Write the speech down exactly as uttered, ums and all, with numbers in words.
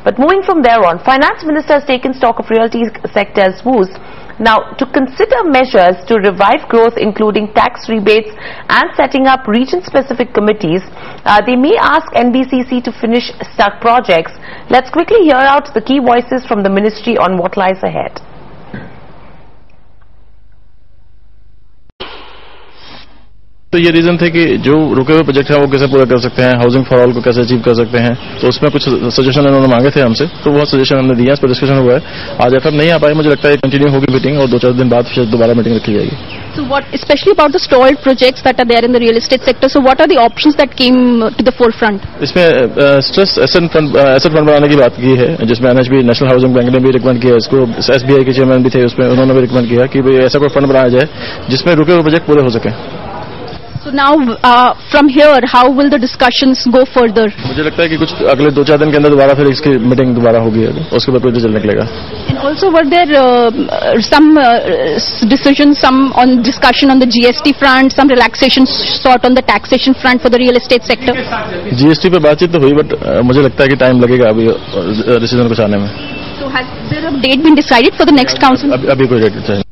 But moving from there on, Finance Minister has taken stock of realty sector's woes. Now, to consider measures to revive growth, including tax rebates and setting up region-specific committees, uh, they may ask N B C C to finish stuck projects. Let's quickly hear out the key voices from the ministry on what lies ahead. तो ये reason थे कि जो रुके हुए project हैं वो कैसे पूरा कर सकते हैं, हाउसिंग फॉर ऑल को कैसे अचीव कर सकते हैं, तो उसमें कुछ सजेशन उन्होंने मांगे थे हमसे, तो वो सजेशन हमने दिया, इस पर डिस्कशन हुआ है। आज एफएम नहीं आ पाई, मुझे लगता है कंटिन्यू होगी मीटिंग और दो चार दिन बाद फिर दोबारा मीटिंग रखी जाएगी। So what, especially about the stalled projects that are there in the real estate sector, so what are the options that came to the forefront? इसमें stress asset fund asset fund बनाने की बात की है, जिसमें NHB national housing bank ने भी recommend किया इसको, एसबीआई के चेयरमैन भी थे उसमें, उन्होंने भी रिकमेंड किया कि भाई ऐसा कोई फंड बनाया जाए जिसमें रुके हुए प्रोजेक्ट पूरे हो सके। So now, uh, from here, how will the discussions go further? मुझे लगता है कि कुछ अगले दो चार दिन के अंदर दोबारा फिर इसकी मीटिंग दोबारा होगी, उसके बाद कोई रिजल्ट निकलेगा। And also, were there uh, some uh, decisions, some on discussion on the G S T front, some relaxation sought on the taxation front for the real estate sector? GST पे बातचीत तो हुई, but मुझे लगता है कि time लगेगा अभी डिसीजन कुछ आने में। So has there a date been decided for the next council? अभी, अभी कोई डेट नहीं।